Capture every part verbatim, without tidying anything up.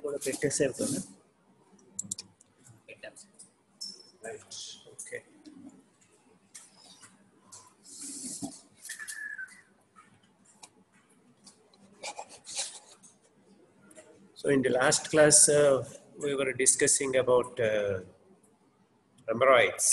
కూడా పెట్టేసే కదా. Right. Okay. So in the last class, uh, we were discussing about uh, hemorrhoids.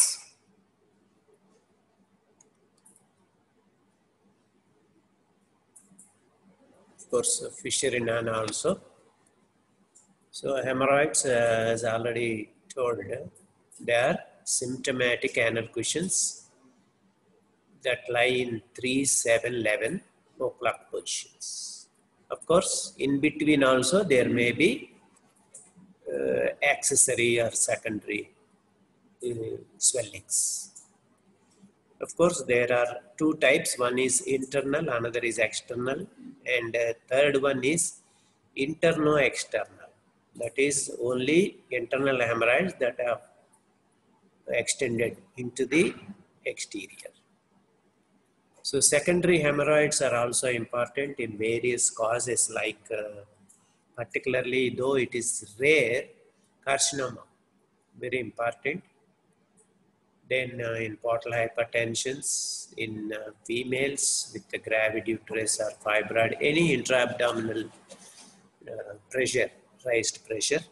Of course, uh, Fisher and Anna also. So hemorrhoids, uh, as already told, uh, they are symptomatic anal cushions that lie in three, seven, eleven o'clock positions. Of course, in between also there may be uh, accessory or secondary uh, swellings. Of course, there are two types. One is internal, another is external, and uh, third one is interno-external. That is only internal hemorrhoids that are extended into the exterior. So secondary hemorrhoids are also important in various causes, like uh, particularly though it is rare, carcinoma, very important. Then uh, in portal hypertensions, in uh, females with the gravid uterus or fibroid, any intra-abdominal uh, pressure, raised pressure.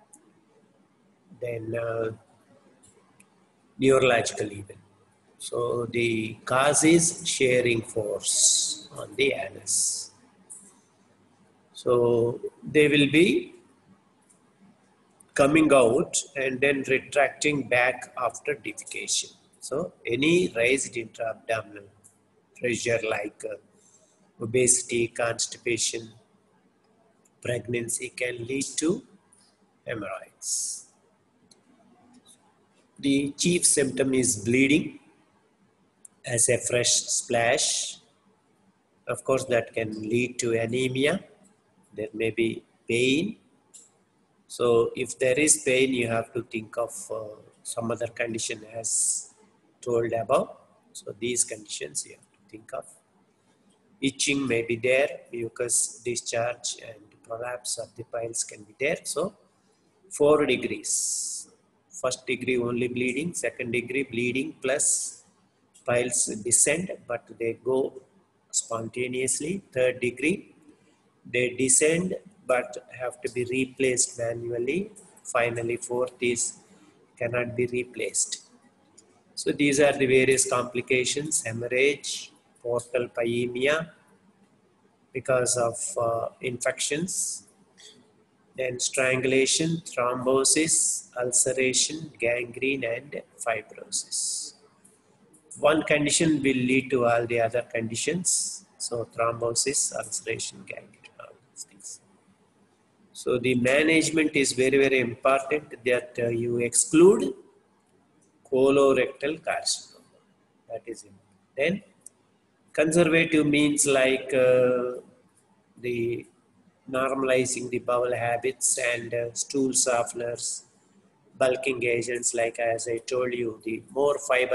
Then uh, neurological even. So the cause is shearing force on the anus. So they will be coming out and then retracting back after defecation. So any raised intra-abdominal pressure like uh, obesity, constipation, pregnancy can lead to hemorrhoids. The chief symptom is bleeding as a fresh splash. Of course, that can lead to anemia. There may be pain. So if there is pain, you have to think of uh, some other condition as told above. So these conditions you have to think of. Itching may be there, mucus discharge and prolapse of the piles can be there. So four degrees. First degree only bleeding, second degree bleeding plus piles descend, but they go spontaneously. Third degree, they descend but have to be replaced manually. Finally, fourth is cannot be replaced. So these are the various complications: hemorrhage, portal pyemia because of uh, infections, then strangulation, thrombosis, ulceration, gangrene, and fibrosis. One condition will lead to all the other conditions. So thrombosis, ulceration, gangrene, all these things. So the management is very, very important that uh, you exclude colorectal carcinoma. That is it. Then conservative means like uh, the normalizing the bowel habits and uh, stool softeners, bulking agents like as I told you, the more fiber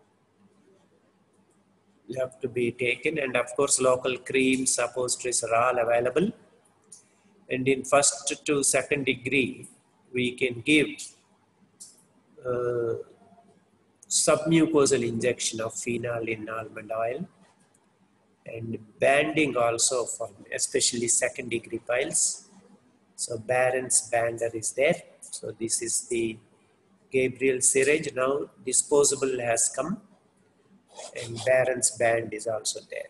you have to be taken, and of course local creams, suppositories are all available. And in first to second degree, we can give uh, submucosal injection of phenol in almond oil, and banding also for especially second degree piles. So Barron's bander is there. So this is the Gabriel syringe. Now disposable has come, and Barron's band is also there.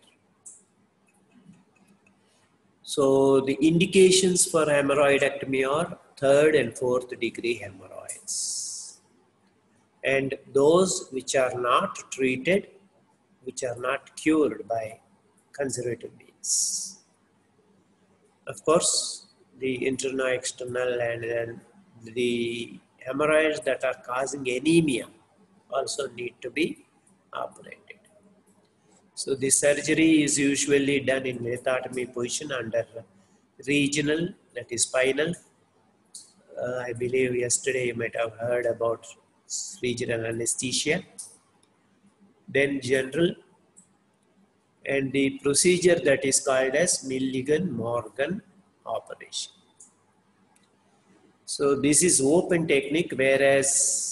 So the indications for hemorrhoidectomy are third and fourth degree hemorrhoids, and those which are not treated, which are not cured by conservative means. Of course, the internal, external, and then the hemorrhoids that are causing anemia also need to be operated. So the surgery is usually done in lithotomy position under regional, that is spinal. Uh, I believe yesterday you might have heard about regional anesthesia. Then general, and the procedure that is called as Milligan-Morgan operation. So this is open technique, whereas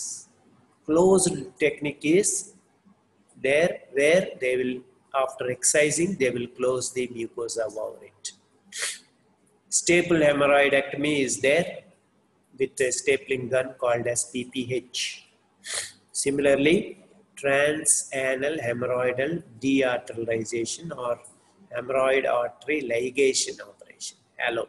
closed technique is there where they will, after excising, they will close the mucosa over it. Staple hemorrhoidectomy is there with a stapling gun called as P P H. Similarly, transanal hemorrhoidal dearterialization or hemorrhoid artery ligation operation, HALO.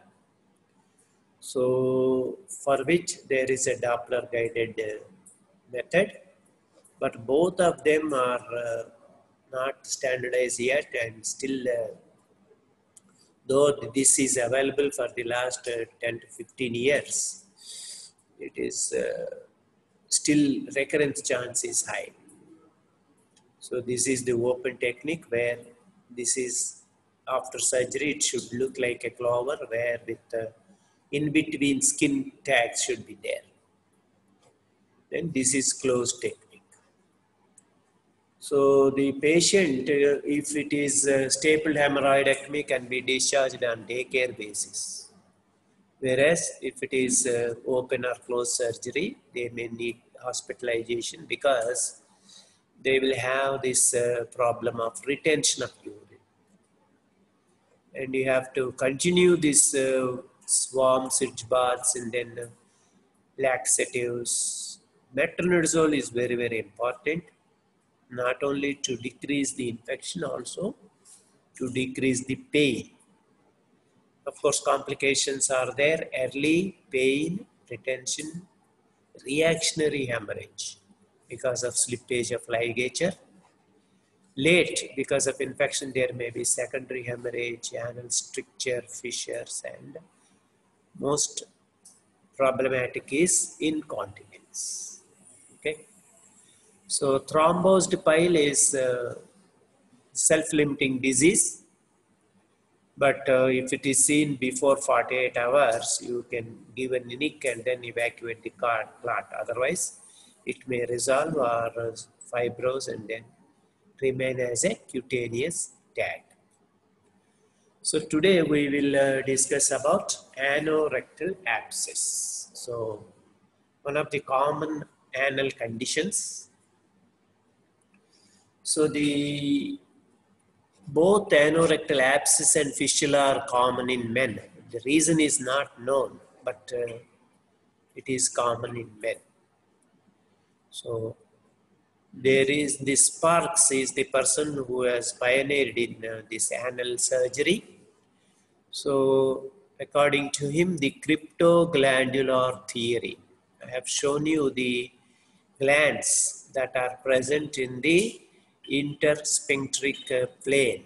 So for which there is a Doppler guided uh, method, but both of them are uh, not standardized yet, and still uh, though this is available for the last uh, ten to fifteen years, it is uh, still recurrence chance is high. So this is the open technique, where this is after surgery. It should look like a clover, where with uh, in between skin tags should be there. Then this is closed technique. So the patient, uh, if it is uh, stapled hemorrhoidectomy, can be discharged on daycare basis. Whereas if it is uh, open or closed surgery, they may need hospitalization, because they will have this uh, problem of retention of urine. And you have to continue this uh, warm switch baths, and then uh, laxatives. Metronidazole is very, very important, not only to decrease the infection, also to decrease the pain. Of course, complications are there: early pain, retention, reactionary hemorrhage because of slippage of ligature. Late, because of infection, there may be secondary hemorrhage, anal stricture, fissures, and most problematic is incontinence. Okay. So thrombosed pile is uh, self-limiting disease, but uh, if it is seen before forty-eight hours, you can give a N I C and then evacuate the clot. Otherwise, it may resolve or uh, fibrose and then remain as a cutaneous tag. So today we will uh, discuss about anorectal abscess. So one of the common anal conditions. So the both anorectal abscess and fistula are common in men. The reason is not known, but uh, it is common in men. So there is this Sparks is the person who has pioneered in uh, this anal surgery. So according to him, the cryptoglandular theory. I have shown you the glands that are present in the intersphincteric uh, plane.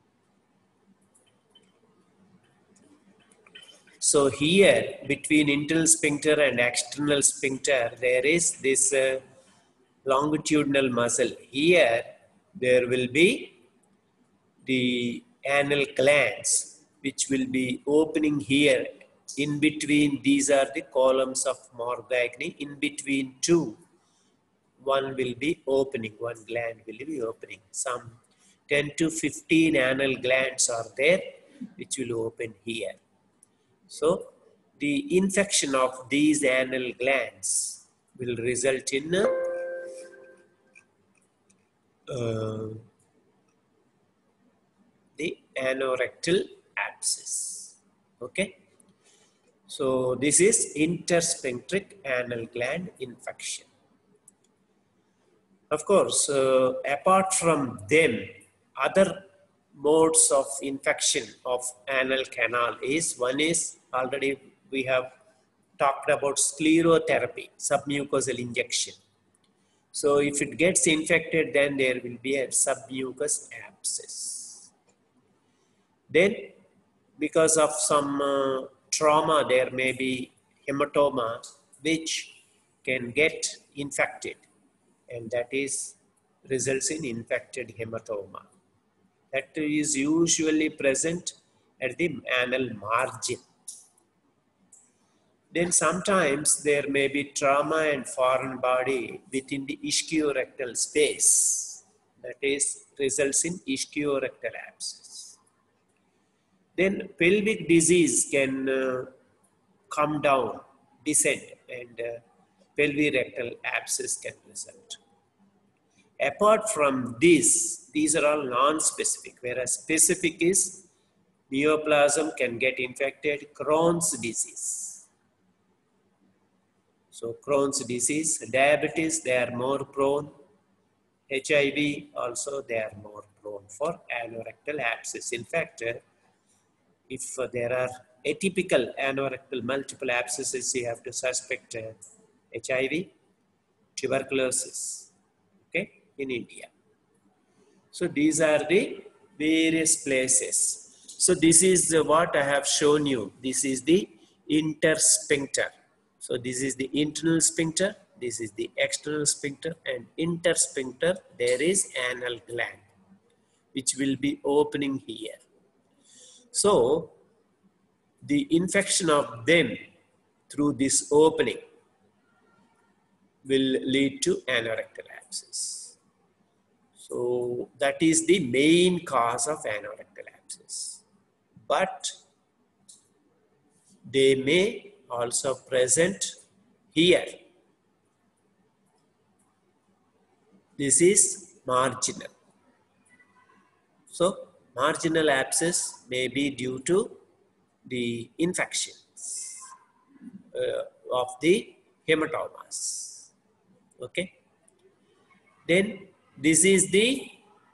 So here, between internal sphincter and external sphincter, there is this uh, longitudinal muscle. Here, there will be the anal glands, which will be opening here. In between, these are the columns of Morgagni. In between two, one will be opening, one gland will be opening. Some ten to fifteen anal glands are there, which will open here. So the infection of these anal glands will result in uh, uh, the anorectal abscess. Okay. So this is intersphincteric anal gland infection. Of course, uh, apart from them, other modes of infection of anal canal is, one is already we have talked about sclerotherapy, submucosal injection. So if it gets infected, then there will be a submucous abscess. Then because of some uh, trauma, there may be hematoma which can get infected, and that is results in infected hematoma. That is usually present at the anal margin. Then sometimes there may be trauma and foreign body within the ischiorectal space. That is results in ischiorectal abscess. Then pelvic disease can uh, come down descent, and uh, pelvirectal abscess can result. Apart from this, these are all non-specific, whereas specific is neoplasm can get infected, Crohn's disease. So Crohn's disease, diabetes, they are more prone. H I V also, they are more prone for anorectal abscess. In fact, uh, if uh, there are atypical anorectal multiple abscesses, you have to suspect uh, H I V, tuberculosis, okay, in India. So these are the various places. So this is uh, what I have shown you. This is the intersphincter. So this is the internal sphincter, this is the external sphincter, and intersphincter, there is anal gland, which will be opening here. So the infection of them through this opening will lead to anorectal abscess. So that is the main cause of anorectal abscess. But they may also present here. This is marginal. So marginal abscess may be due to the infections uh, of the hematomas. Okay. Then this is the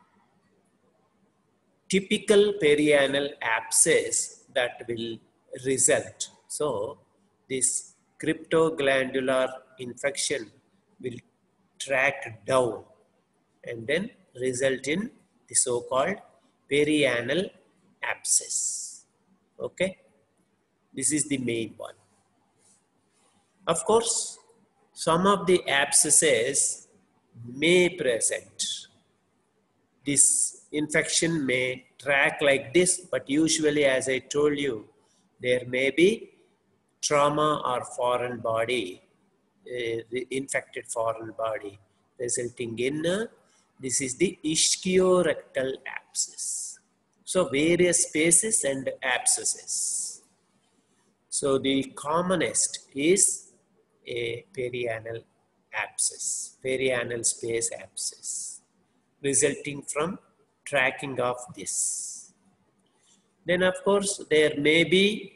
typical perianal abscess that will result. So this cryptoglandular infection will track down and then result in the so-called perianal abscess. Okay, this is the main one. Of course, some of the abscesses may present. This infection may track like this, but usually, as I told you, there may be trauma or foreign body, uh, the infected foreign body, resulting in uh, this is the ischiorectal abscess. So various spaces and abscesses. So the commonest is a perianal abscess, perianal space abscess, resulting from tracking of this. Then of course there may be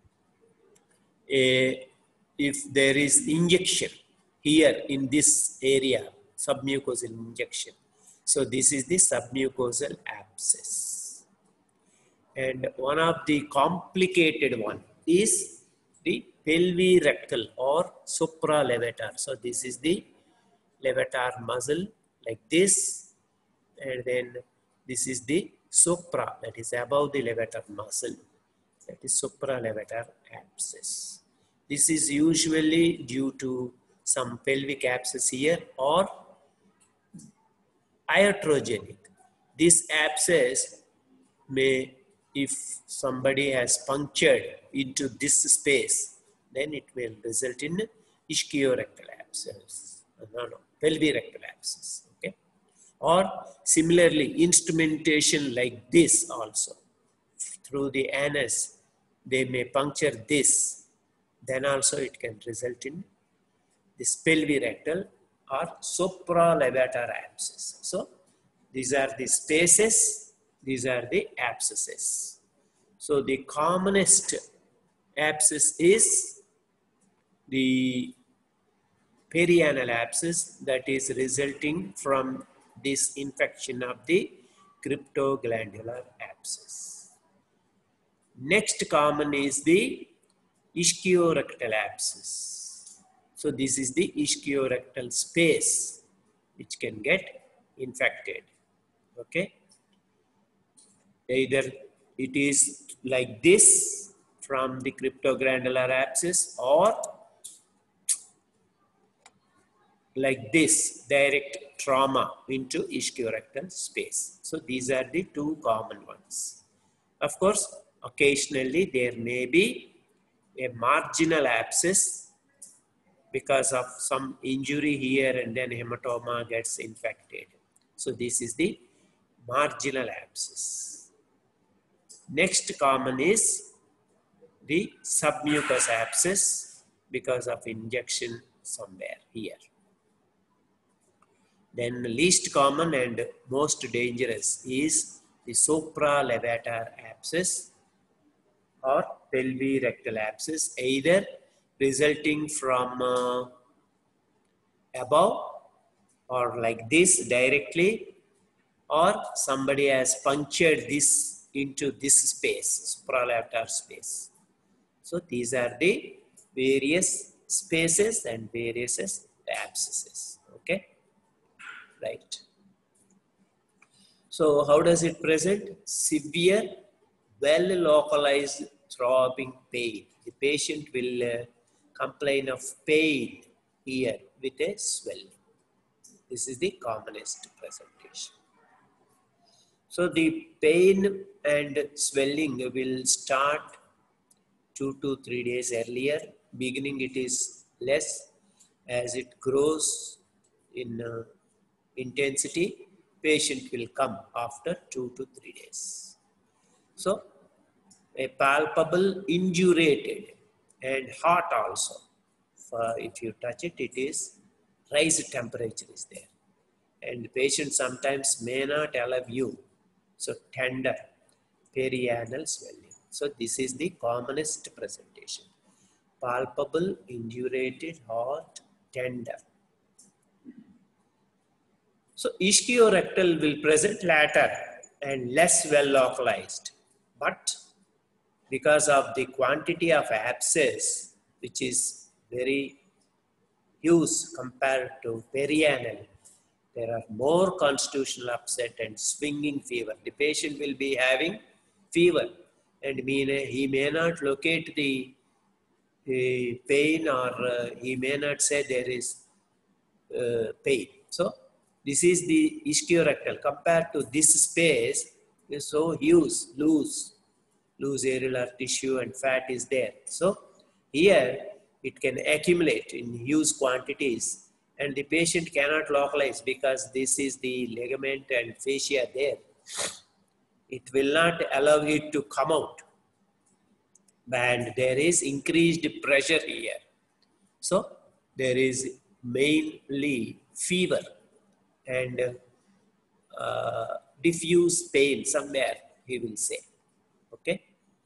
a, if there is injection here in this area, submucosal injection. So this is the submucosal abscess. And one of the complicated one is the pelvirectal or supralevator. So this is the levator muscle like this, and then this is the supra, that is above the levator muscle, that is supralevator abscess. This is usually due to some pelvic abscess here or iatrogenic. This abscess may, if somebody has punctured into this space, then it will result in ischiorectal abscess, no, no, pelvirectal abscess, okay? Or similarly, instrumentation like this also, through the anus, they may puncture this, then also it can result in this pelvirectal or supralevator abscess. So these are the spaces, these are the abscesses. So the commonest abscess is the perianal abscess, that is resulting from this infection of the cryptoglandular abscess. Next common is the ischiorectal abscess. So this is the ischiorectal space which can get infected. Okay. Either it is like this from the cryptoglandular abscess or like this, direct trauma into ischiorectal space. So these are the two common ones. Of course, occasionally there may be a marginal abscess because of some injury here and then hematoma gets infected. So this is the marginal abscess. Next common is the submucous abscess, because of injection somewhere here. Then least common and most dangerous is the supralevator abscess or pelvirectal abscess, either resulting from uh, above or like this directly, or somebody has punctured this into this space, supralevator space. So these are the various spaces and various abscesses. Okay, right. So how does it present? Severe, well localized throbbing pain. The patient will uh, complain of pain here with a swelling. This is the commonest presentation. So the pain and swelling will start two to three days earlier. Beginning it is less. As it grows in uh, intensity, patient will come after two to three days. So a palpable indurated and hot also. For if you touch it, it is rise temperature is there. And the patient sometimes may not allow you. So tender perianal swelling. So this is the commonest presentation. Palpable, indurated, hot, tender. So ischiorectal will present later and less well localized. But because of the quantity of abscess, which is very huge compared to perianal, there are more constitutional upset and swinging fever. The patient will be having fever and he may not locate the, the pain, or uh, he may not say there is uh, pain. So this is the ischiorectal. Compared to this space, is so huge, loose, loose areolar tissue and fat is there. So here it can accumulate in huge quantities and the patient cannot localize because this is the ligament and fascia there. It will not allow it to come out. And there is increased pressure here. So there is mainly fever and uh, diffuse pain somewhere, he will say. Okay.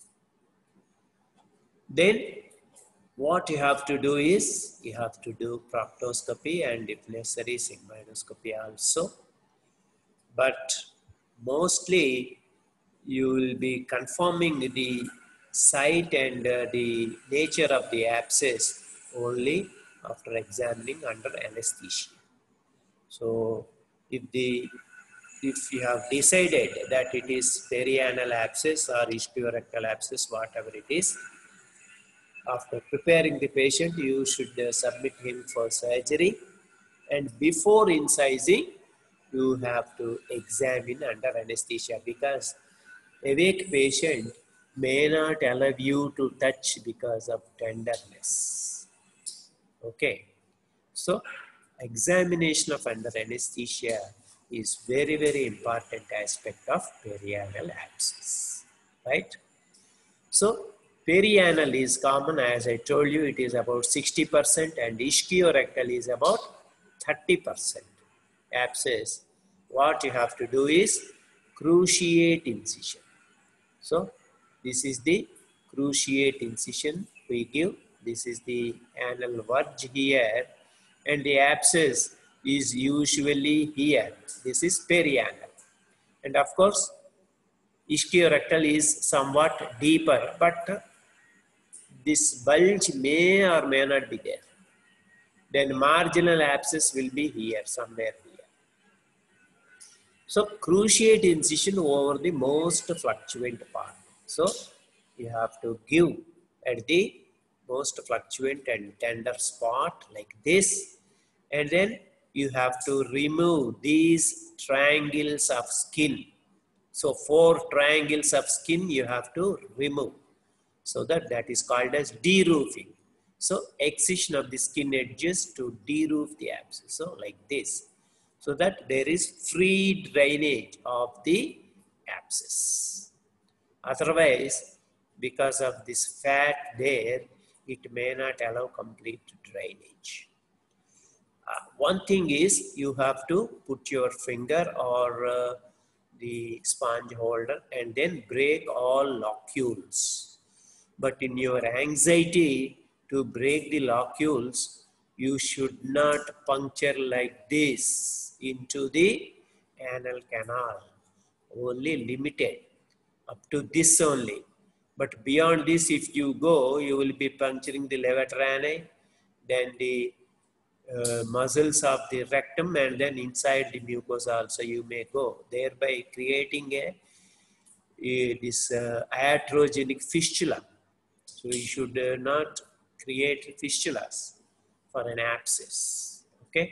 Then what you have to do is, you have to do proctoscopy and if necessary sigmoidoscopy also. But mostly you will be confirming the site and uh, the nature of the abscess only after examining under anesthesia. So if the if you have decided that it is perianal abscess or ischiorectal abscess, whatever it is, after preparing the patient, you should uh, submit him for surgery, and before incising, you have to examine under anesthesia because awake patient may not allow you to touch because of tenderness. Okay, so examination of under anesthesia is very very important aspect of perianal abscess, right? So perianal is common, as I told you, it is about sixty percent and ischiorectal is about thirty percent abscess. What you have to do is cruciate incision. So this is the cruciate incision we give. This is the anal verge here and the abscess is usually here. This is perianal. And of course, ischiorectal is somewhat deeper, but this bulge may or may not be there. Then marginal abscess will be here, somewhere here. So cruciate incision over the most fluctuant part. So you have to give at the most fluctuant and tender spot like this, and then you have to remove these triangles of skin. So four triangles of skin you have to remove. So that that is called as deroofing. So excision of the skin edges to deroof the abscess. So like this. So that there is free drainage of the abscess. Otherwise, because of this fat there, it may not allow complete drainage. Uh, one thing is you have to put your finger or uh, the sponge holder and then break all locules. But in your anxiety to break the locules, you should not puncture like this into the anal canal. Only limited up to this only. But beyond this, if you go, you will be puncturing the levatoranae, then the uh, muscles of the rectum, and then inside the mucosa also you may go, thereby creating a, a this uh, iatrogenic fistula. So you should uh, not create fistulas for an abscess. Okay.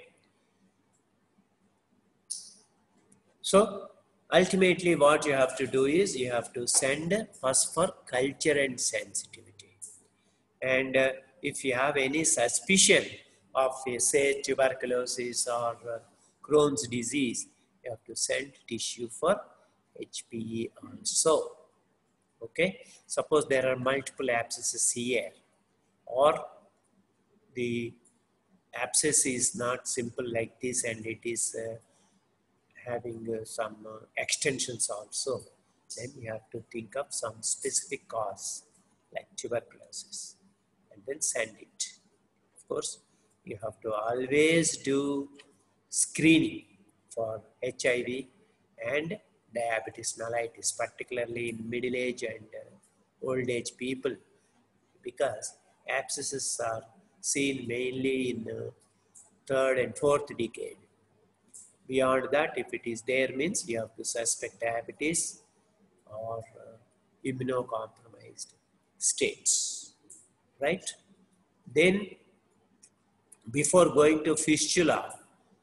So ultimately what you have to do is you have to send first for culture and sensitivity. And uh, if you have any suspicion of uh, say tuberculosis or uh, Crohn's disease, you have to send tissue for H P E also. Okay. Suppose there are multiple abscesses here, or the abscess is not simple like this and it is uh, having uh, some uh, extensions also, then you have to think of some specific cause like tuberculosis and then send it. Of course, you have to always do screening for H I V and diabetes mellitus, particularly in middle age and uh, old age people, because abscesses are seen mainly in uh, third and fourth decade. Beyond that, if it is there, means you have to suspect diabetes or uh, immunocompromised states, right? Then before going to fistula,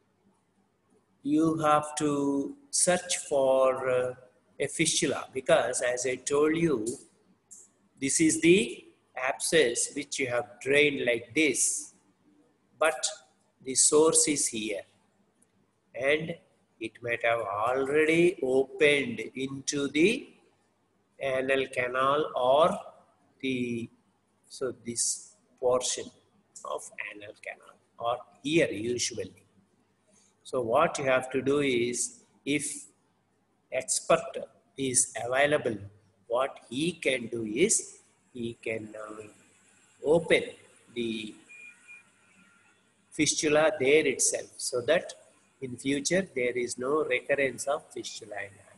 you have to search for uh, a fistula, because as I told you, this is the abscess which you have drained like this, but the source is here and it might have already opened into the anal canal or the, so this portion of anal canal or here usually. So what you have to do is, if expert is available, what he can do is he can uh, open the fistula there itself, so that in future there is no recurrence of fistula in hand.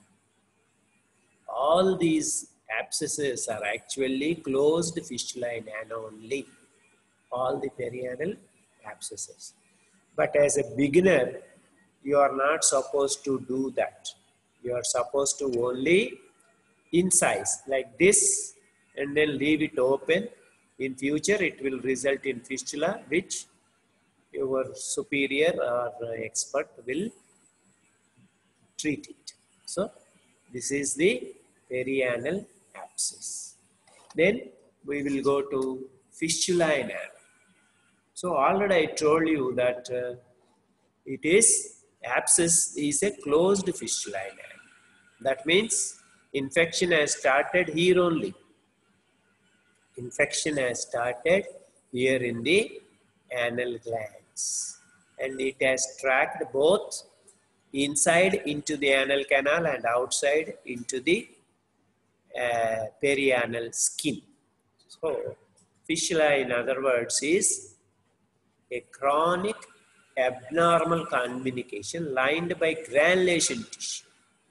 All these abscesses are actually closed fistula in ana only, all the perianal abscesses. But as a beginner, you are not supposed to do that. You are supposed to only incise like this and then leave it open. In future, it will result in fistula, which your superior or expert will treat it. So this is the perianal abscess. Then we will go to fistula in ana. So already I told you that uh, it is abscess is a closed fistula in ana. That means infection has started here only. Infection has started here in the anal glands, and it has tracked both inside into the anal canal and outside into the uh, perianal skin. So fistula, in other words, is a chronic abnormal communication lined by granulation tissue.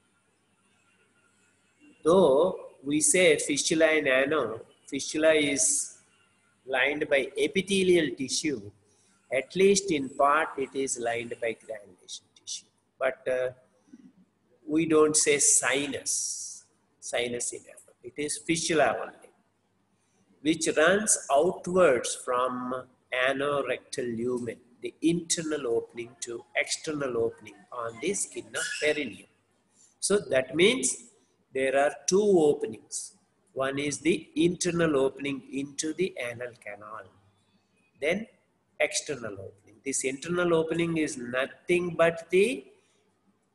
Though we say fistula in ano, fistula is lined by epithelial tissue, at least in part it is lined by granulation tissue. But uh, we don't say sinus, sinus in ano. It is fistula only, which runs outwards from anorectal lumen, the internal opening, to external opening on the skin of perineum. So that means there are two openings. One is the internal opening into the anal canal, then external opening. This internal opening is nothing but the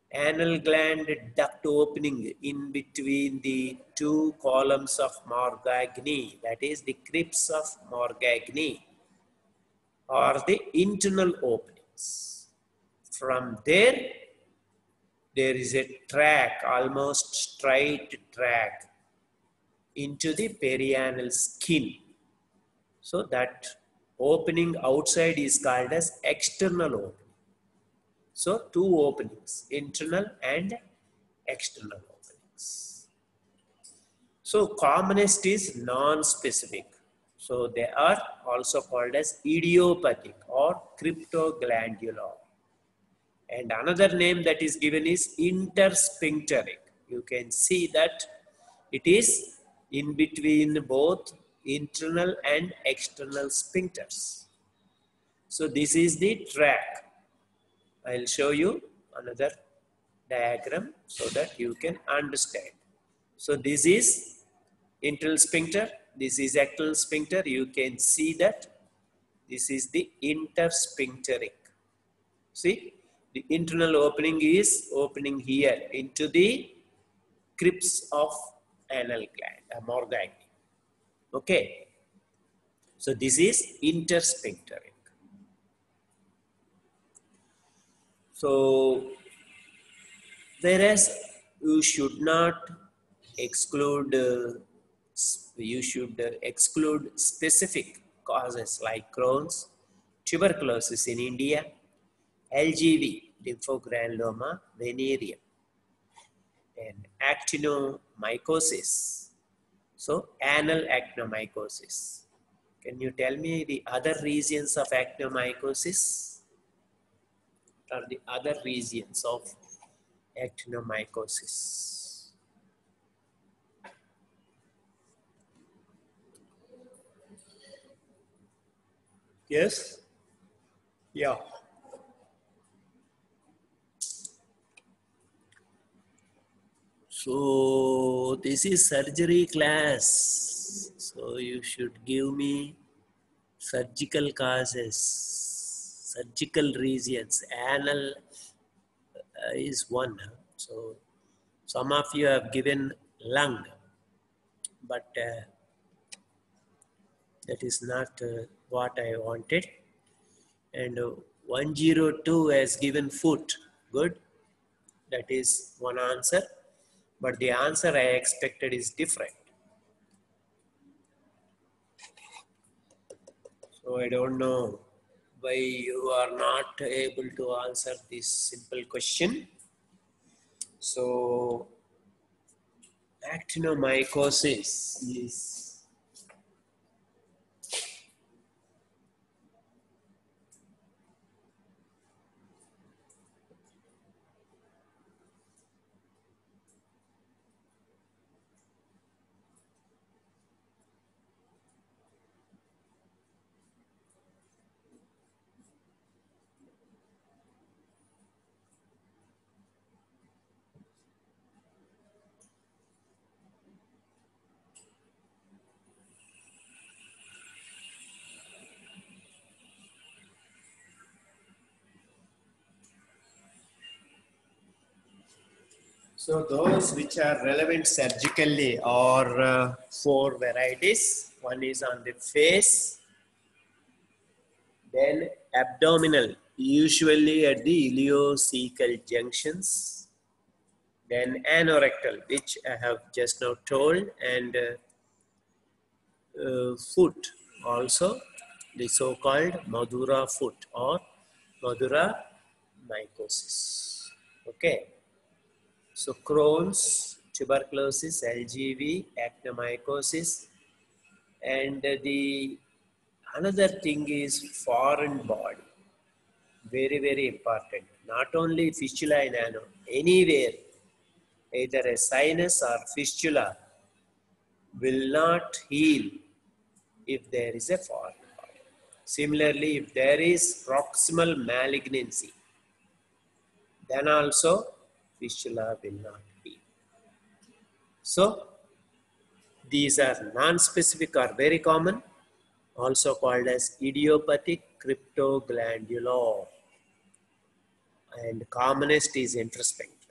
Anal gland duct opening in between the two columns of Morgagni, that is the crypts of Morgagni, or the internal openings. From there, there is a track, almost straight track into the perianal skin. So that opening outside is called as external opening. So two openings, internal and external openings. So commonest is non-specific. So they are also called as idiopathic or cryptoglandular. And another name that is given is intersphincteric. You can see that it is in between both internal and external sphincters. So this is the track. I'll show you another diagram so that you can understand. So this is internal sphincter, this is external sphincter. You can see that this is the intersphincteric. See, the internal opening is opening here into the crypts of anal gland, Morgagni. Okay, so this is intersphincteric. So, whereas you should not exclude, uh, you should uh, exclude specific causes like Crohn's, tuberculosis in India, L G V, lymphogranuloma venereum, and actinomycosis. So, anal actinomycosis. Can you tell me the other regions of actinomycosis? What are the other regions of actinomycosis? Yes? Yeah. So this is surgery class. So you should give me surgical causes, surgical regions. Anal uh, is one. So some of you have given lung, but uh, that is not uh, what I wanted. And uh, one zero two has given foot. Good. That is one answer. But the answer I expected is different. So I don't know why you are not able to answer this simple question. So actinomycosis is so those which are relevant surgically are uh, four varieties. One is on the face, then abdominal, usually at the ileocecal junctions, then anorectal, which I have just now told, and uh, uh, foot also, the so-called Madura foot or Madura mycosis. Okay. So Crohn's, tuberculosis, L G V, actinomycosis, and the another thing is foreign body. Very, very important. Not only fistula in ano, anywhere, either a sinus or fistula will not heal if there is a foreign body. Similarly, if there is proximal malignancy, then also fistula will not heal. So, these are non-specific or very common, also called as idiopathic cryptoglandular, and commonest is intersphincteric.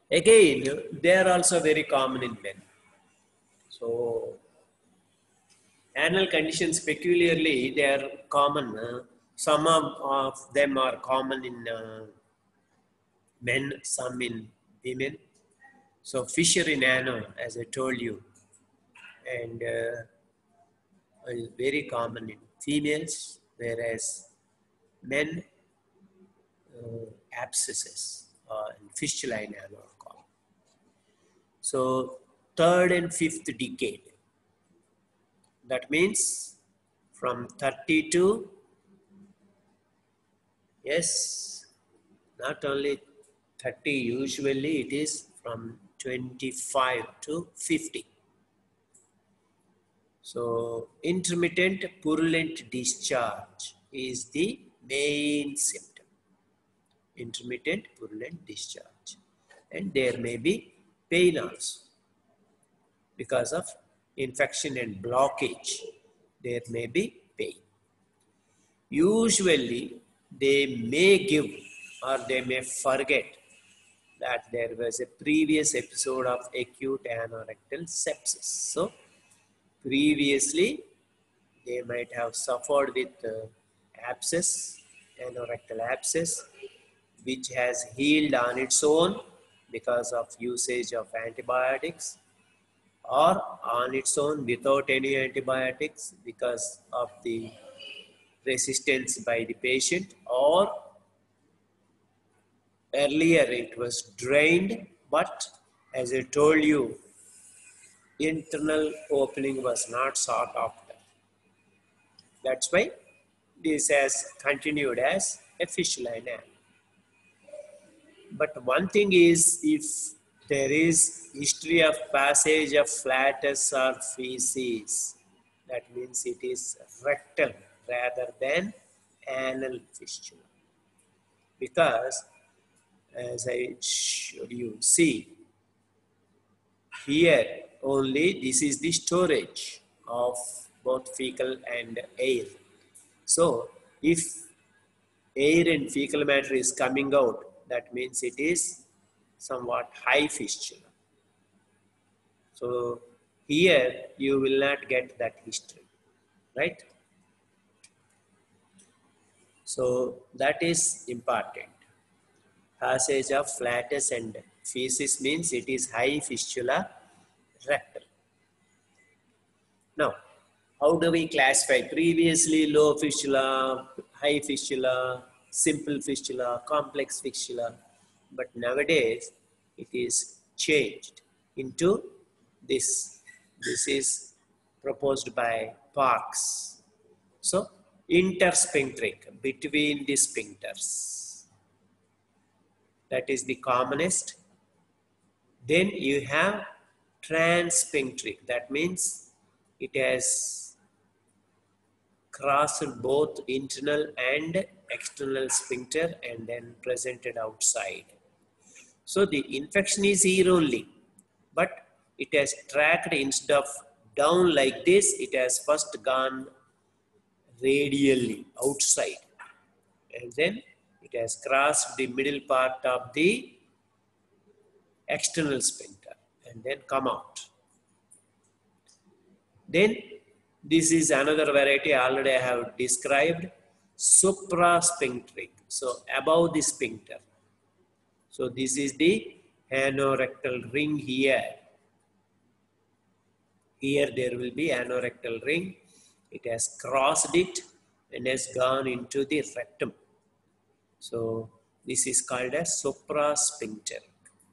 Again, they are also very common in men. So, anal conditions peculiarly, they are common. Uh, some of, of them are common in uh, men, some in women. So, fissure in ano, as I told you, and uh, is very common in females, whereas men, uh, abscesses uh, and fistula in ano are common. So, third and fifth decade. That means from thirty to, yes, not only thirty, usually it is from twenty-five to fifty. So, intermittent purulent discharge is the main symptom. Intermittent purulent discharge. And there may be pain also. Because of infection and blockage, there may be pain. Usually, they may give or they may forget that there was a previous episode of acute anorectal sepsis. So, previously, they might have suffered with uh, abscess, anorectal abscess, which has healed on its own because of usage of antibiotics, or on its own without any antibiotics because of the resistance by the patient, or earlier it was drained, but as I told you, internal opening was not sought after. That's why this has continued as a fistula in ano. But one thing is, if there is history of passage of flatus or feces, that means it is rectal rather than anal fistula. Because as I showed you, see, here only this is the storage of both fecal and air. So, if air and fecal matter is coming out, that means it is somewhat high fistula. So, here you will not get that history, right? So, that is important. Passage of flatus and feces means it is high fistula rectal. Now, how do we classify? Previously, low fistula, high fistula, simple fistula, complex fistula. But nowadays, it is changed into this. This is proposed by Parks. So, intersphincteric, between the sphincters. That is the commonest. Then you have transsphincteric. That means it has crossed both internal and external sphincter and then presented outside. So the infection is here only, but it has tracked instead of down like this, it has first gone radially outside, and then it has crossed the middle part of the external sphincter and then come out. Then this is another variety already I have described, suprasphincteric. So above the sphincter. So this is the anorectal ring here. Here there will be anorectal ring. It has crossed it and has gone into the rectum. So this is called as suprasphincteric.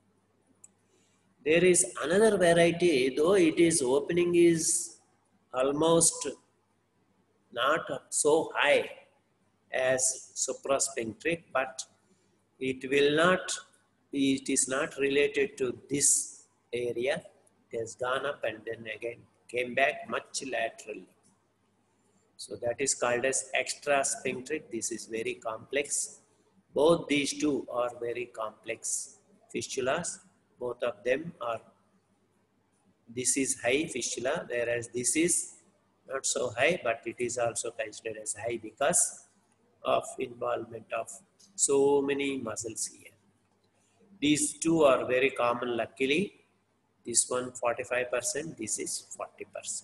There is another variety, though it is opening is almost not so high as suprasphincteric, but it will not, it is not related to this area. It has gone up and then again came back much laterally. So that is called as extrasphincteric. This is very complex. Both these two are very complex fistulas. Both of them are, this is high fistula, whereas this is not so high, but it is also considered as high because of involvement of so many muscles here. These two are very common, luckily. This one forty-five percent, this is forty percent.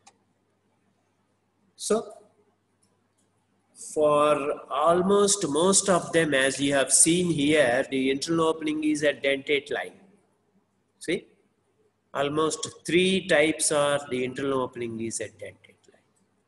So, for almost most of them, as you have seen here, the internal opening is a dentate line. See, almost three types are the internal opening is a dentate line.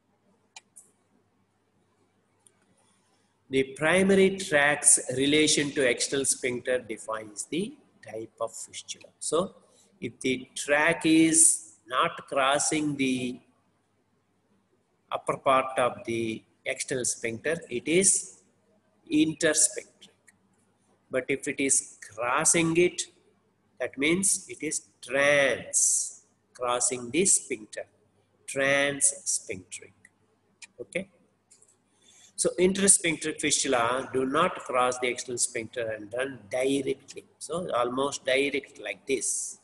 The primary tract's relation to external sphincter defines the type of fistula. So, if the tract is not crossing the upper part of the external sphincter, it is intersphincteric. But if it is crossing it, that means it is trans, crossing the sphincter, transsphincteric. Okay. So intersphincteric fistula do not cross the external sphincter and run directly. So almost direct like this.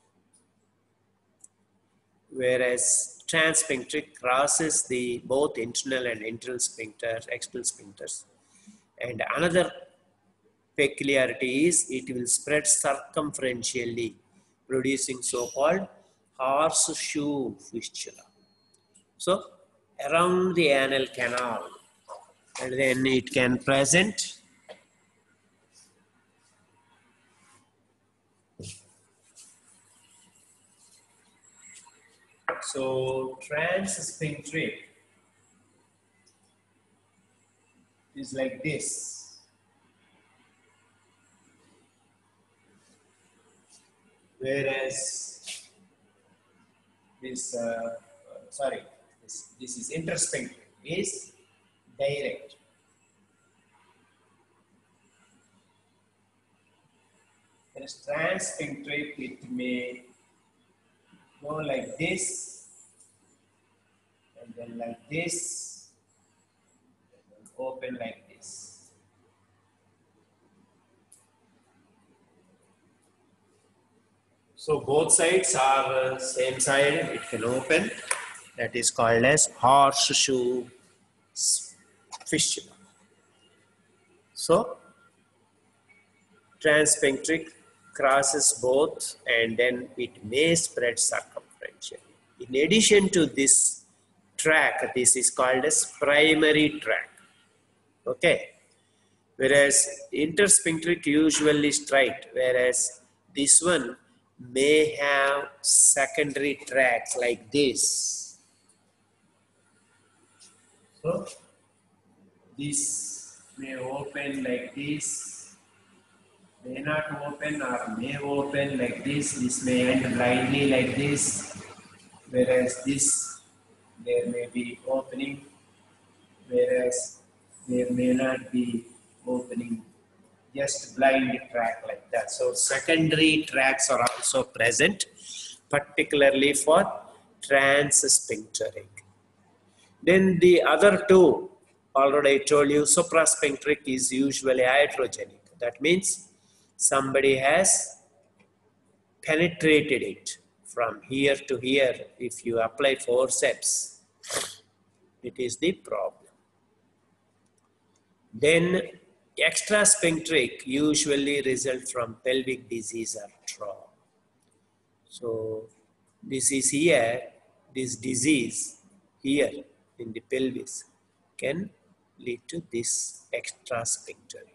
Whereas transsphincteric crosses the both internal and internal sphincter, external sphincters. And another peculiarity is it will spread circumferentially, producing so-called horseshoe fistula. So around the anal canal, and then it can present so transsphincteric is like this. Whereas this, uh, sorry, this, this is intersphincteric, is direct. Whereas transsphincteric, it may go like this, and then like this, and then open like this. So both sides are uh, same side, it can open. That is called as horseshoe fistula. So transsphincteric crosses both, and then it may spread circumferentially. In addition to this tract, this is called as primary tract. Okay. Whereas intersphincteric usually straight, whereas this one may have secondary tracts like this. So this may open like this, may not open or may open like this. This may end blindly like this, whereas this there may be opening, whereas there may not be opening, just blind tract like that. So secondary tracts are also present, particularly for transsphincteric. Then the other two, already I told you, suprasphincteric is usually iatrogenic. That means somebody has penetrated it from here to here. If you apply forceps, it is the problem. Then extrasphincteric usually result from pelvic disease or trauma. So this is here, this disease here in the pelvis can lead to this extrasphincteric.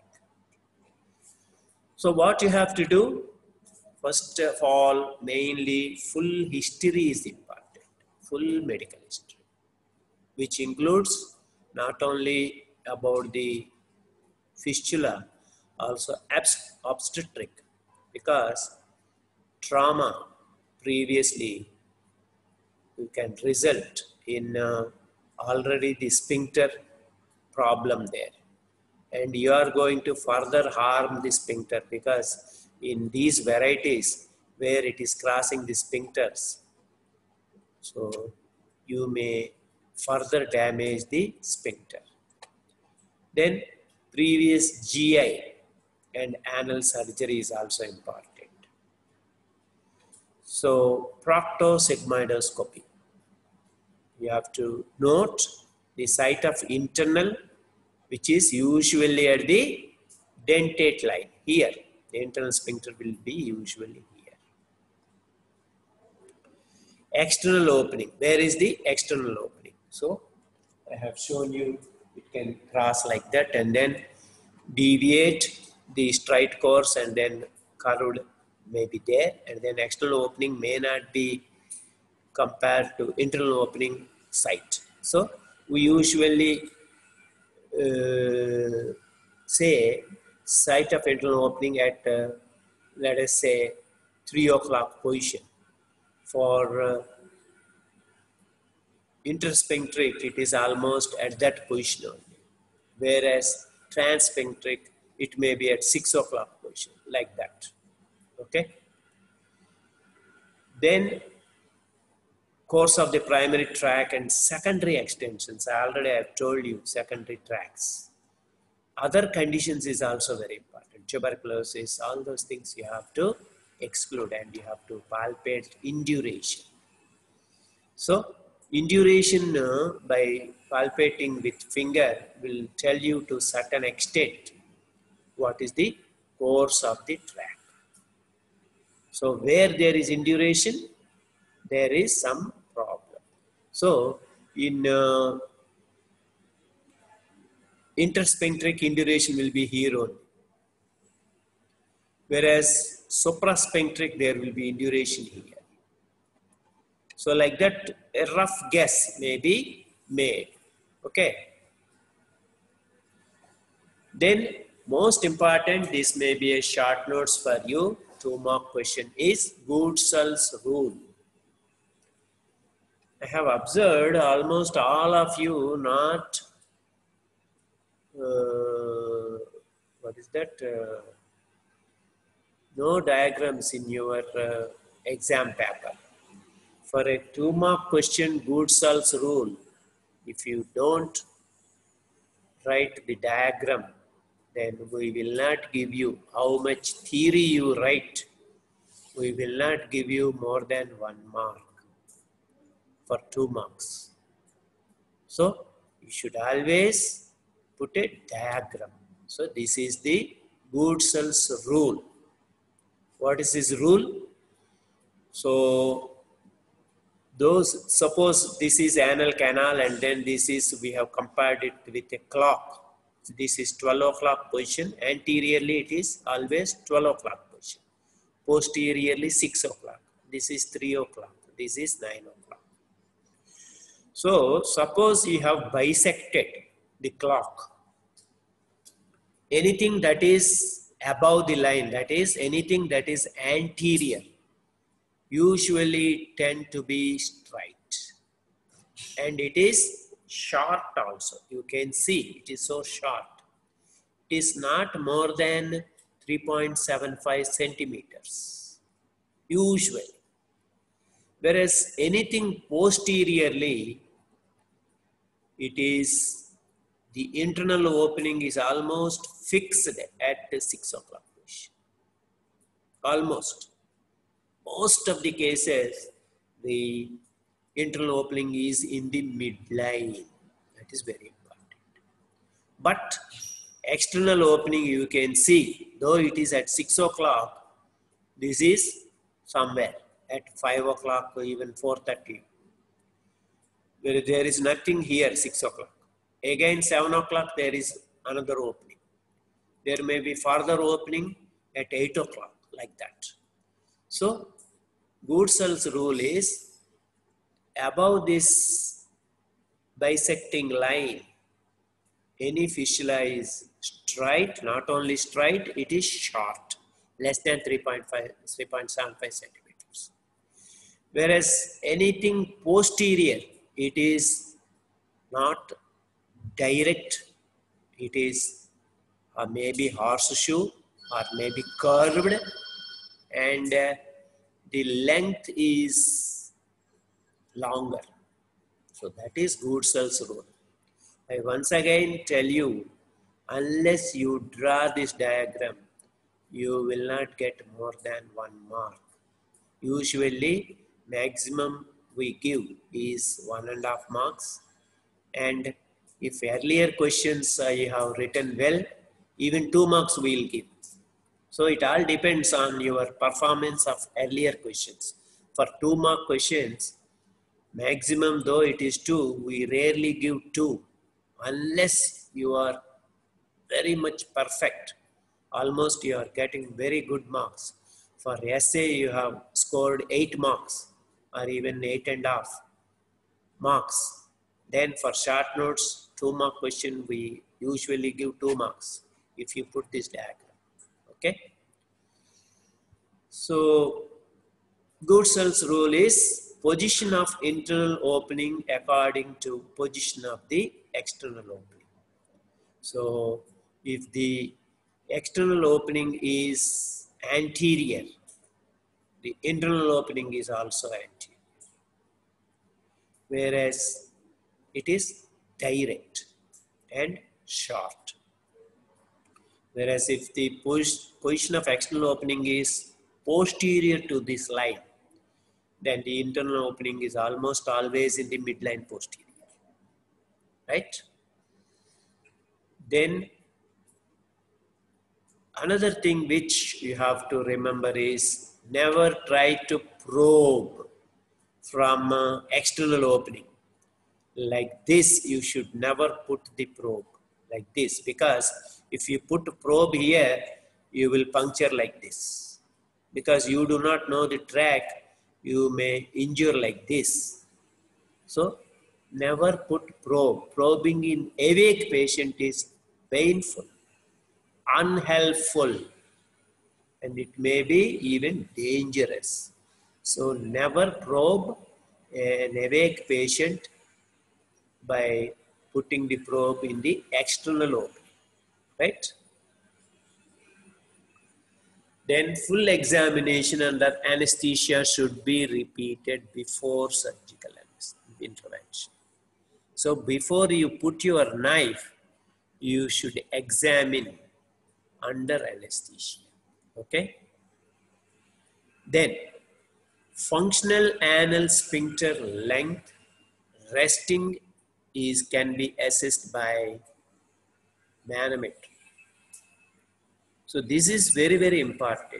So what you have to do, first of all, mainly full history is important, full medical history, which includes not only about the fistula, also obstetric, because trauma previously you can result in uh, already the sphincter problem there, and you are going to further harm the sphincter, because in these varieties where it is crossing the sphincters, so you may further damage the sphincter. Then previous G I and anal surgery is also important. So proctosigmoidoscopy, you have to note the site of internal, which is usually at the dentate line here. The internal sphincter will be usually here. External opening. Where is the external opening? So I have shown you it can cross like that and then deviate the straight course and then curved may be there, and then external opening may not be compared to internal opening site. So we usually uh, say site of internal opening at uh, let us say three o'clock position. For uh, intersphincteric, it is almost at that position only, whereas transsphincteric, it may be at six o'clock position, like that. Okay. Then course of the primary tract and secondary extensions. I already have told you secondary tracts. Other conditions is also very important. Tuberculosis, all those things you have to exclude and you have to palpate induration. So induration uh, by palpating with finger will tell you to certain extent what is the course of the tract. So where there is induration, there is some problem. So in uh, intersphincteric, induration will be here only, whereas suprasphincteric there will be induration here. So like that, a rough guess may be made. Okay. Then most important, this may be a short notes for you. Two mark question is Goodsell's rule. I have observed almost all of you not, uh, what is that, uh, no diagrams in your uh, exam paper. For a two mark question, Goodsell's rule, if you don't write the diagram, then we will not give you how much theory you write. We will not give you more than one mark for two marks. So you should always put a diagram. So this is the Goodsell's rule. What is his rule? So those, suppose this is anal canal and then this is, we have compared it with a clock. This is twelve o'clock position. Anteriorly it is always twelve o'clock position. Posteriorly six o'clock. This is three o'clock. This is nine o'clock. So suppose you have bisected the clock. Anything that is above the line, that is anything that is anterior, usually tend to be straight. And it is short also. You can see it is so short. It is not more than three point seven five centimeters, usually. Whereas anything posteriorly, it is, the internal opening is almost fixed at the six o'clock position. Almost. Most of the cases, the internal opening is in the midline. That is very important. But external opening, you can see, though it is at six o'clock, this is somewhere at five o'clock or even four thirty. Where there is nothing here, six o'clock. Again, seven o'clock, there is another opening. There may be further opening at eight o'clock, like that. So, Goodsell's rule is, above this bisecting line, any fistula is straight, not only straight, it is short, less than three point five, three point seven five centimeters. Whereas anything posterior, it is not direct, it is uh, maybe horseshoe or maybe curved, and uh, the length is longer. So that is Goodsell's rule. I once again tell you, unless you draw this diagram, you will not get more than one mark. Usually, maximum we give is one and a half marks. And if earlier questions I have written well, even two marks we will give. So it all depends on your performance of earlier questions. For two mark questions, maximum though it is two, we rarely give two unless you are very much perfect. Almost you are getting very good marks. For essay you have scored eight marks or even eight and a half marks. Then for short notes, two mark question, we usually give two marks if you put this diagram. Okay. So Goodsell's rule is position of internal opening according to position of the external opening. So if the external opening is anterior, the internal opening is also anterior. Whereas it is direct and short. Whereas if the position of external opening is posterior to this line, then the internal opening is almost always in the midline posterior, right? Then another thing which you have to remember is never try to probe from uh, external opening. Like this, you should never put the probe like this, because if you put a probe here, you will puncture like this. Because you do not know the track, you may injure like this. So never put probe. Probing in awake patient is painful, unhelpful, and it may be even dangerous. So never probe an awake patient by putting the probe in the external opening, right? Then full examination under anesthesia should be repeated before surgical intervention. So before you put your knife, you should examine under anesthesia, okay? Then functional anal sphincter length, resting is can be assessed by manometry. So this is very, very important.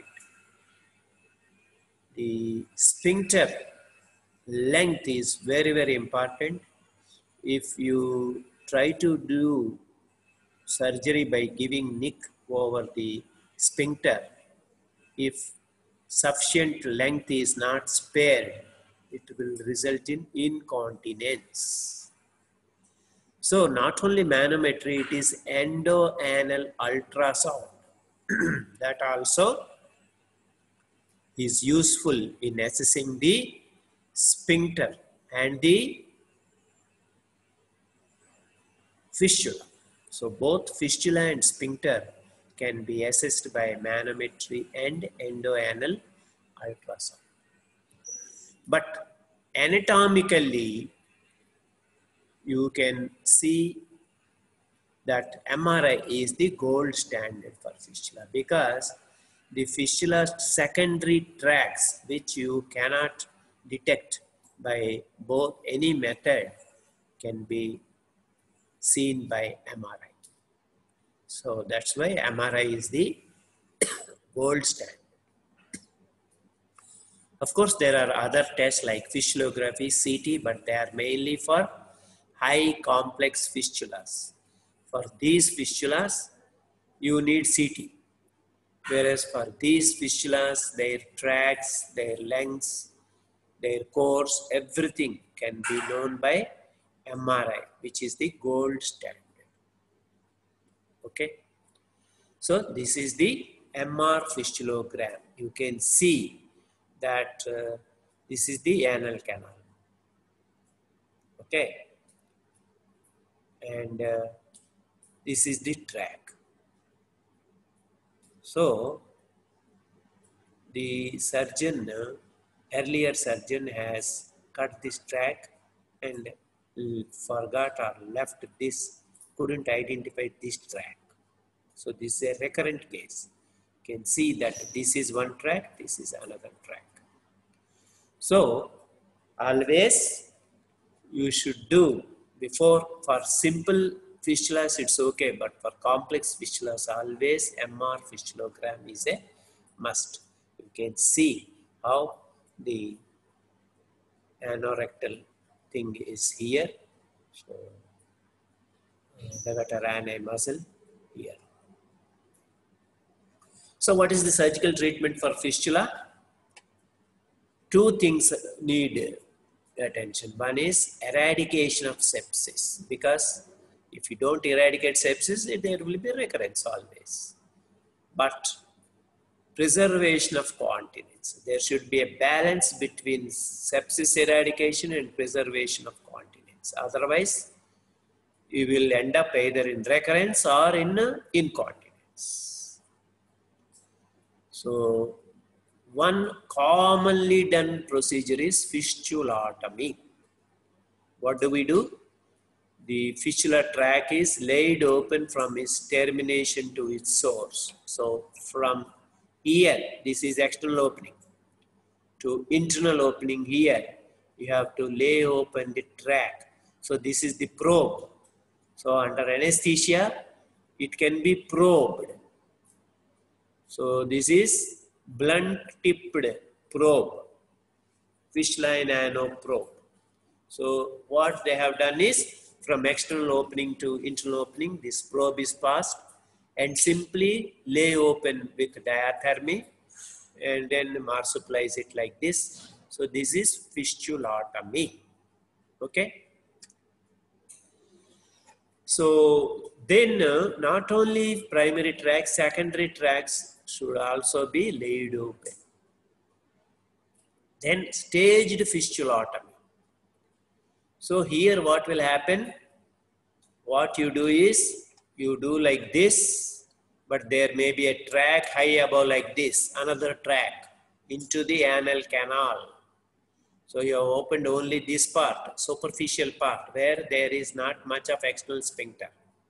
The sphincter length is very, very important. If you try to do surgery by giving nick over the sphincter, if sufficient length is not spared, it will result in incontinence. So not only manometry, it is endoanal ultrasound that also is useful in assessing the sphincter and the fistula. So both fistula and sphincter can be assessed by manometry and endoanal ultrasound. But anatomically, you can see that M R I is the gold standard for fistula, because the fistula secondary tracts which you cannot detect by both any method can be seen by M R I. So that's why M R I is the gold standard. Of course, there are other tests like fistulography, C T, but they are mainly for high complex fistulas. For these fistulas, you need C T. Whereas for these fistulas, their tracts, their lengths, their course, everything can be known by M R I, which is the gold standard. Okay. So this is the M R fistulogram. You can see that uh, this is the anal canal. Okay. And uh, this is the track. So the surgeon, uh, earlier surgeon has cut this track and forgot or left this, couldn't identify this track. So this is a recurrent case. You can see that this is one track, this is another track. So always you should do, before for simple fistulas, it's okay, but for complex fistulas, always M R fistulogram is a must. You can see how the anorectal thing is here. So, levator ani muscle here. So, what is the surgical treatment for fistula? Two things need attention. One is eradication of sepsis, because if you don't eradicate sepsis, there will be recurrence always. But preservation of continence. There should be a balance between sepsis eradication and preservation of continence. Otherwise, you will end up either in recurrence or in incontinence. So, one commonly done procedure is fistulotomy. What do we do? The fistula tract is laid open from its termination to its source. So, from here, this is external opening, to internal opening here, you have to lay open the tract. So, this is the probe. So, under anesthesia, it can be probed. So, this is blunt tipped probe, fistula nano probe. So, what they have done is, from external opening to internal opening, this probe is passed and simply lay open with diathermy, and then marsupialize it like this. So, this is fistulotomy. Okay. So, then uh, not only primary tracts, secondary tracts should also be laid open. Then staged fistulotomy. So, here what will happen? What you do is, you do like this, but there may be a tract high above like this, another tract into the anal canal. So, you have opened only this part, superficial part, where there is not much of external sphincter.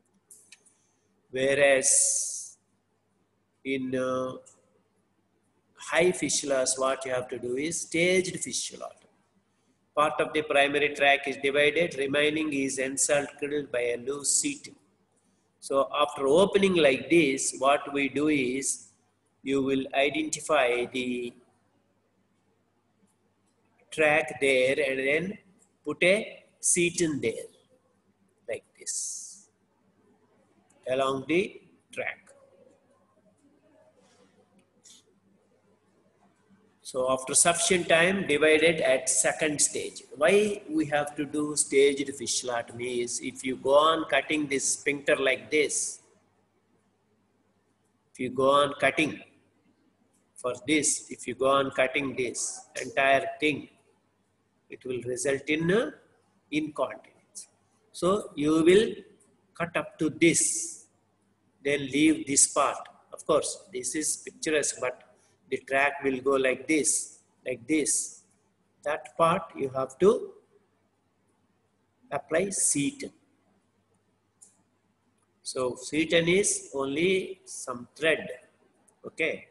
Whereas in uh, high fistulas, what you have to do is staged fistulotomy. Part of the primary tract is divided, remaining is encircled by a loose seating. So, after opening like this, what we do is, you will identify the tract there and then put a seton there, like this, along the tract. So, after sufficient time, divided at second stage. Why we have to do staged fistulotomy is, if you go on cutting this sphincter like this, if you go on cutting for this, if you go on cutting this entire thing, it will result in uh, incontinence. So, you will cut up to this, then leave this part. Of course, this is picturesque, but the tract will go like this, like this. That part you have to apply seton. So, seton is only some thread, okay.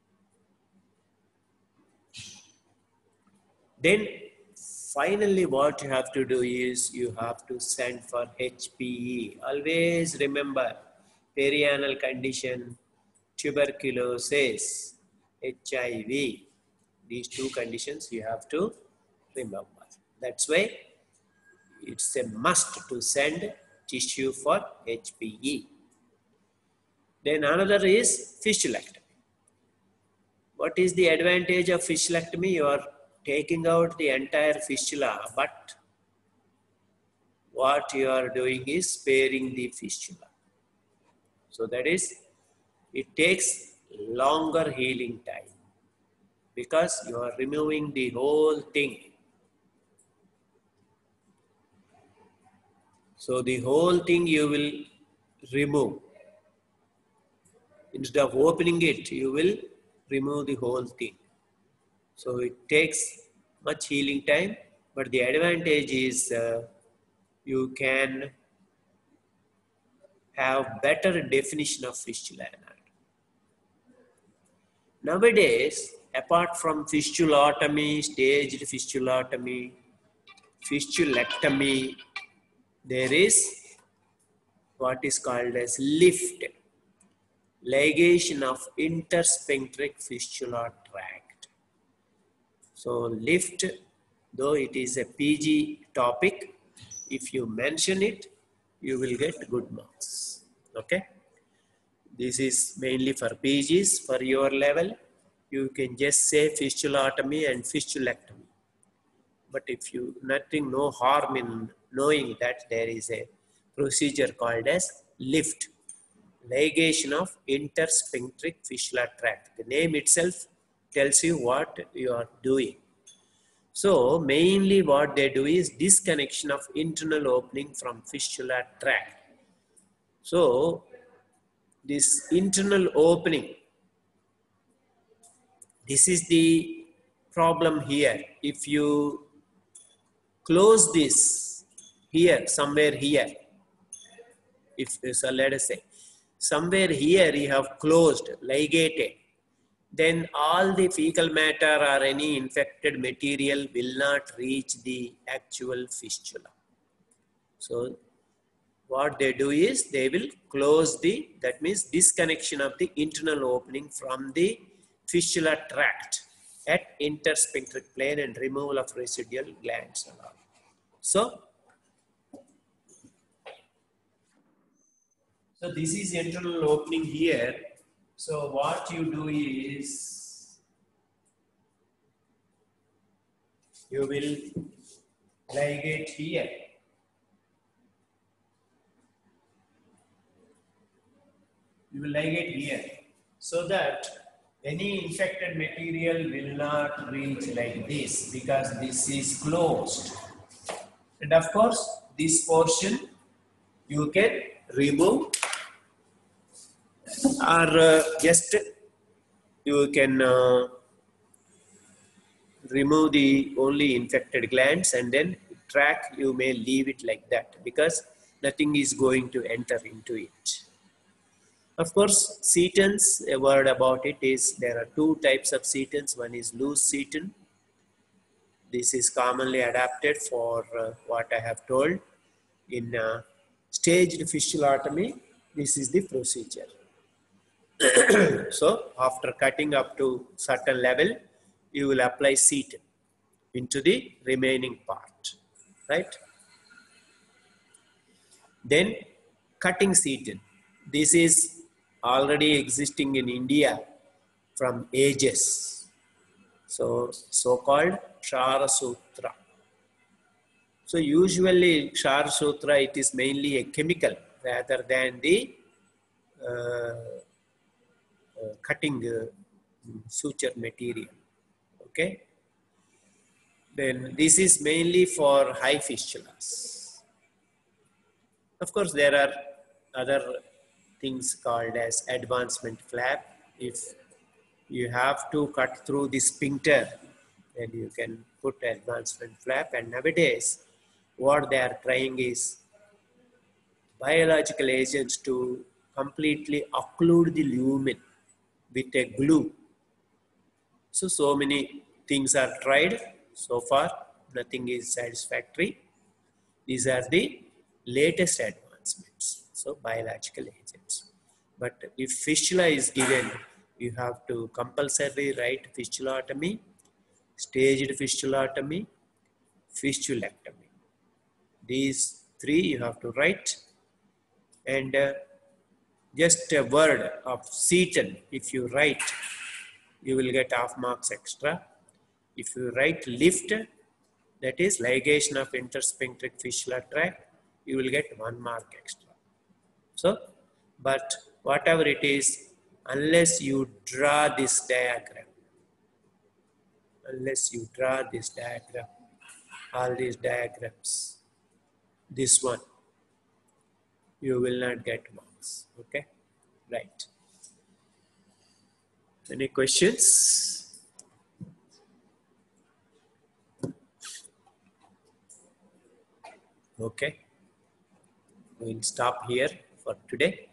Then finally what you have to do is, you have to send for H P E. Always remember, perianal condition, tuberculosis, H I V, these two conditions you have to remember. That's why it's a must to send tissue for H P E. Then another is fistulectomy. What is the advantage of fistulectomy? You are taking out the entire fistula, but what you are doing is sparing the fistula. So that is, it takes longer healing time, because you are removing the whole thing. So the whole thing you will remove. Instead of opening it, you will remove the whole thing. So it takes much healing time, but the advantage is uh, you can have better definition of fistula anatomy. Nowadays, apart from fistulotomy, staged fistulotomy, fistulectomy, there is what is called as lift, ligation of intersphincteric fistula tract. So lift, though it is a P G topic, if you mention it, you will get good marks. Okay. This is mainly for P Gs. For your level, you can just say fistulotomy and fistulectomy. But if you, nothing, no harm in knowing that there is a procedure called as lift, ligation of intersphincteric fistula tract. The name itself tells you what you are doing. So mainly what they do is disconnection of internal opening from fistula tract. So this internal opening, this is the problem here. If you close this here, somewhere here, if so let us say, somewhere here you have closed, ligated, then all the fecal matter or any infected material will not reach the actual fistula. So what they do is they will close the, that means disconnection of the internal opening from the fistula tract at intersphincteric plane and removal of residual glands and all. So, so this is internal opening here. So what you do is you will ligate here. You will ligate here so that any infected material will not reach like this because this is closed. And of course, this portion you can remove or uh, just you can uh, remove the only infected glands and then track, you may leave it like that because nothing is going to enter into it. Of course, setons, a word about it is there are two types of setons. One is loose seton. This is commonly adapted for uh, what I have told. In uh, staged fistulotomy, this is the procedure. So, after cutting up to certain level, you will apply seton into the remaining part, right? Then, cutting seton. This is already existing in India from ages. So, so-called Kshara Sutra. So, usually Kshara Sutra, it is mainly a chemical rather than the uh, uh, cutting uh, suture material. Okay. Then this is mainly for high fistulas. Of course, there are other things called as advancement flap. If you have to cut through the sphincter, then you can put advancement flap. And nowadays, what they are trying is biological agents to completely occlude the lumen with a glue. So, so many things are tried. So far, nothing is satisfactory. These are the latest advancements. So, biological agents. But if fistula is given, you have to compulsorily write fistulotomy, staged fistulotomy, fistulectomy. These three you have to write. And uh, just a word of seton, if you write, you will get half marks extra. If you write lift, that is ligation of intersphincteric fistula tract, you will get one mark extra. So, but whatever it is, unless you draw this diagram, unless you draw this diagram, all these diagrams, this one, you will not get marks. Okay, right. Any questions? Okay, we'll stop here for today.